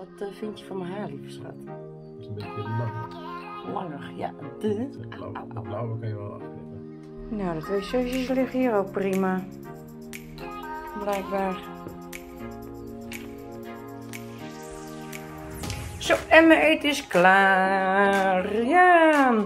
Wat vind je van mijn haar, lieve schat? Het is een beetje langer. Langer, ja. De blauwe kan je wel afknippen. Nou, de twee zusjes liggen hier ook prima. Blijkbaar. Zo, en mijn eten is klaar. Ja.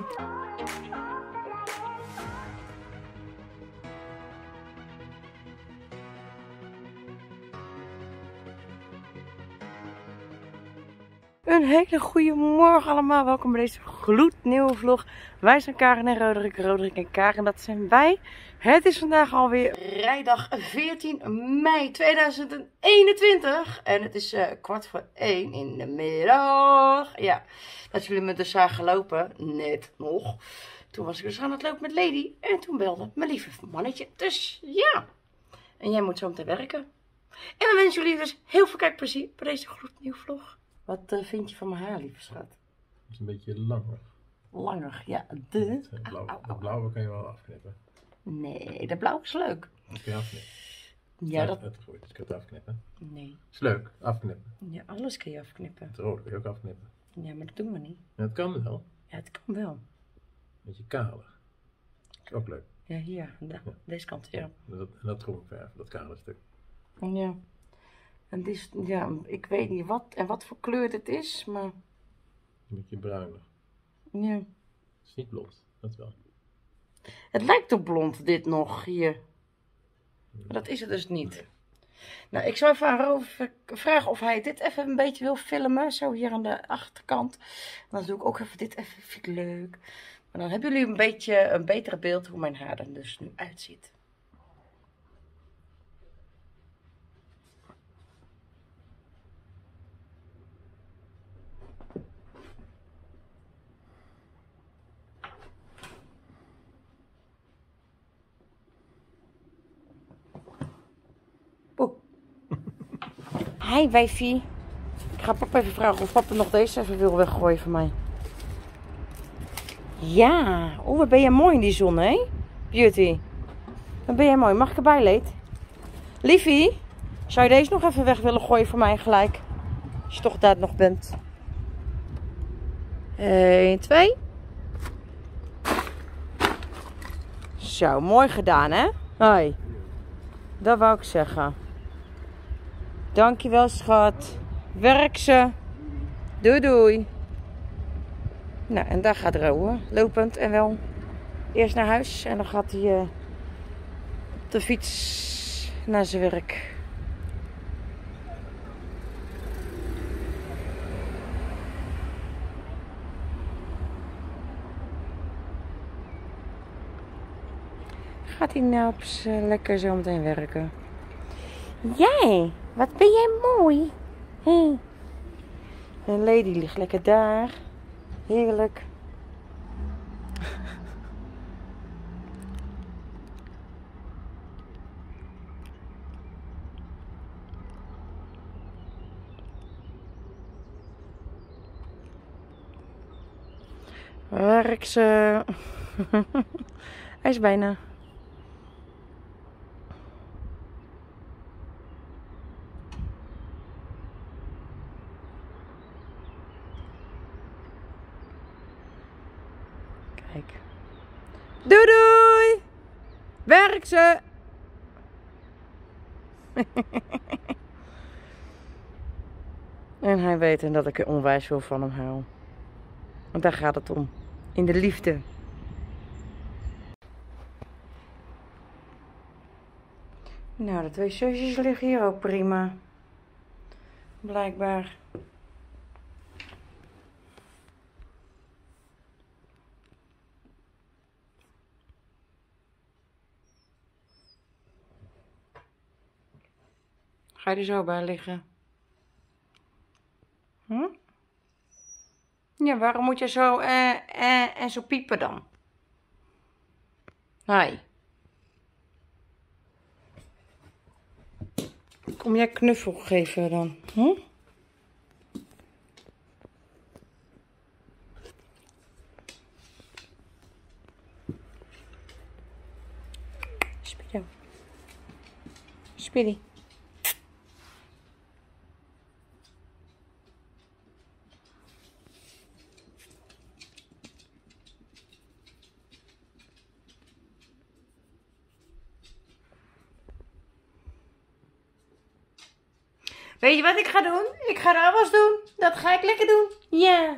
Een hele goede morgen allemaal. Welkom bij deze gloednieuwe vlog. Wij zijn Karen en Roderick. Roderick en Karen, dat zijn wij. Het is vandaag alweer vrijdag 14 mei 2021. En het is 1:15 in de middag. Ja, dat jullie me dus zagen lopen. Net nog. Toen was ik dus aan het lopen met Lady. En toen belde mijn lieve mannetje. Dus ja. En jij moet zo meteen werken. En we wensen jullie dus heel veel kijkplezier bij deze gloednieuwe vlog. Wat vind je van mijn haar, lieve schat? Het is een beetje langer. Langer, ja. De blauwe kan je wel afknippen. Nee, de blauw is leuk. Dat kun je afknippen. Ja, dat... Het groeit, dus kun je het afknippen. Nee. Is leuk, afknippen. Ja, alles kun je afknippen. Het rode kun je ook afknippen. Ja, maar dat doen we niet. Ja, het kan wel. Ja, het kan wel. Beetje kaler. Is ook leuk. Ja, hier. Deze kant, ja. En dat trommelverf, dat kale stuk. Ja. En dit is, ja, ik weet niet wat en wat voor kleur het is, maar... Een beetje bruinig. Ja. Het is niet blond, dat wel. Het lijkt op blond, dit nog, hier. Maar dat is het dus niet. Nee. Nou, ik zou even aan Roof vragen of hij dit even een beetje wil filmen. Zo hier aan de achterkant. En dan doe ik ook even dit even. Vind ik leuk. Maar dan hebben jullie een beetje een betere beeld hoe mijn haar er dus nu uitziet. Hi wijfie. Ik ga papa even vragen of papa nog deze even wil weggooien voor mij. Ja. Oh, wat ben jij mooi in die zon, hè? Beauty. Wat ben jij mooi. Mag ik erbij, Leed? Liefie, zou je deze nog even weg willen gooien voor mij gelijk? Als je toch daar nog bent. 1, 2. Zo, mooi gedaan, hè? Hoi. Dat wou ik zeggen. Dankjewel, schat. Werk ze. Doei, doei. Nou, en daar gaat Roe. Lopend en wel. Eerst naar huis. En dan gaat hij op de fiets naar zijn werk. Gaat hij nou lekker zo meteen werken? Jij, wat ben jij mooi. Hey. En Lady ligt lekker daar. Heerlijk. Werk ze. Hij is bijna. Kijk. Doei doei! Werk ze! En hij weet dat ik er onwijs veel van hem hou. Want daar gaat het om. In de liefde. Nou, de twee zusjes liggen hier ook prima. Blijkbaar. Ga je er zo bij liggen? Hm? Ja, waarom moet je zo en zo piepen dan? Hi. Kom jij knuffel geven dan? Hm? Spido. Spiddy. Weet je wat ik ga doen? Ik ga de afwas doen. Dat ga ik lekker doen. Ja.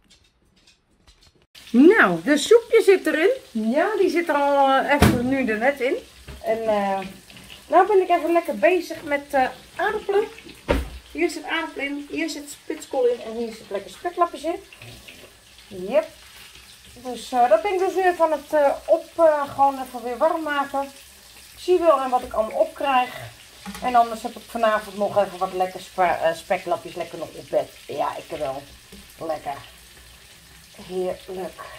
Nou, de soepje zit erin. Ja, die zit er al even nu er net in. En nou ben ik even lekker bezig met aardappelen. Hier zit aardappel in, hier zit spitskool in en hier zit lekker speklapjes in. Yep. Dus dat ben ik dus nu even aan het gewoon even weer warm maken. Ik zie wel en wat ik allemaal opkrijg. En anders heb ik vanavond nog even wat lekker speklapjes lekker nog op bed. Ja, ik heb wel lekker. Heerlijk.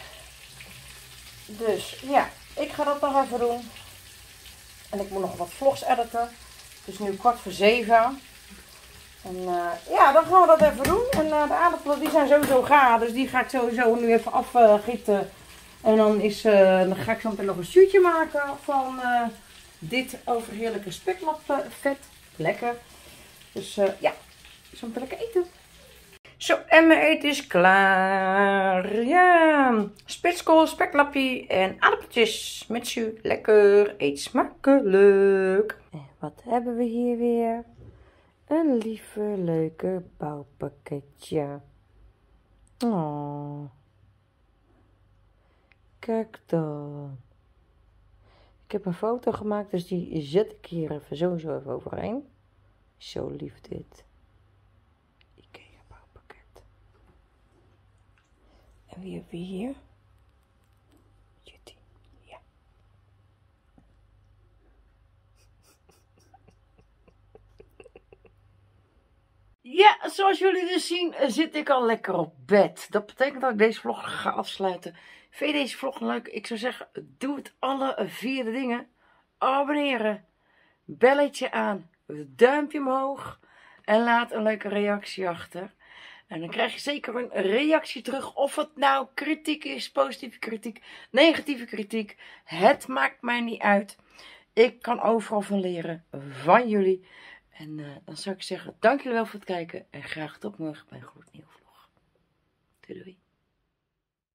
Dus ja, ik ga dat nog even doen. En ik moet nog wat vlogs editen. Het is nu 6:15. En ja, dan gaan we dat even doen. En de aardappelen die zijn sowieso gaar. Dus die ga ik sowieso nu even afgieten. En dan ga ik zo meteen nog een stuurtje maken van dit overheerlijke speklapvet. Lekker. Dus ja, zo meteen lekker eten. Zo, en mijn eten is klaar. Ja, spitskool, speklapje en aardappeltjes met jus. Lekker, eet smakelijk. En wat hebben we hier weer? Een lieve, leuke bouwpakketje. Oh. Kijk dan. Ik heb een foto gemaakt, dus die zet ik hier even sowieso even overheen. Zo lief dit. IKEA bouwpakket. En wie hebben we hier? Jutty. Ja. Ja, zoals jullie dus zien zit ik al lekker op bed. Dat betekent dat ik deze vlog ga afsluiten. Vind je deze vlog leuk? Ik zou zeggen, doe het alle 4 dingen. Abonneren, belletje aan, duimpje omhoog en laat een leuke reactie achter. En dan krijg je zeker een reactie terug. Of het nou kritiek is, positieve kritiek, negatieve kritiek. Het maakt mij niet uit. Ik kan overal van leren van jullie. En dan zou ik zeggen, dank jullie wel voor het kijken. En graag tot morgen bij een gloednieuwe vlog. Doei doei.